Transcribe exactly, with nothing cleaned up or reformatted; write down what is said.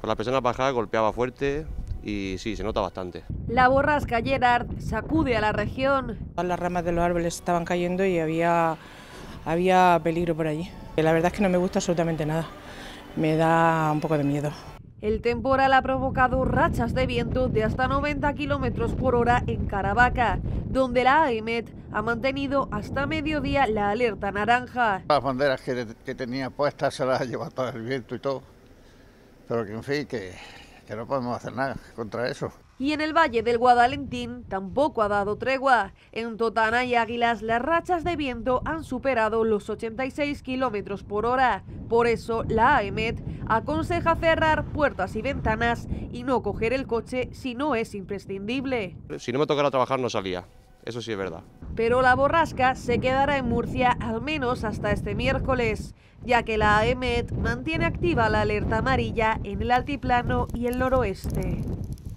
Con las persianas bajadas golpeaba fuerte y sí, se nota bastante. La borrasca Gerard sacude a la región. Las ramas de los árboles estaban cayendo y había, había peligro por allí. La verdad es que no me gusta absolutamente nada, me da un poco de miedo. El temporal ha provocado rachas de viento de hasta noventa kilómetros por hora en Caravaca, donde la AEMET ha mantenido hasta mediodía la alerta naranja. Las banderas que, que tenía puestas se las ha llevado todo el viento y todo, pero que en fin, que, que no podemos hacer nada contra eso. Y en el Valle del Guadalentín tampoco ha dado tregua. En Totana y Águilas las rachas de viento han superado los ochenta y seis kilómetros por hora. Por eso la AEMET aconseja cerrar puertas y ventanas y no coger el coche si no es imprescindible. Si no me tocara trabajar no salía, eso sí es verdad. Pero la borrasca se quedará en Murcia al menos hasta este miércoles, ya que la AEMET mantiene activa la alerta amarilla en el altiplano y el noroeste.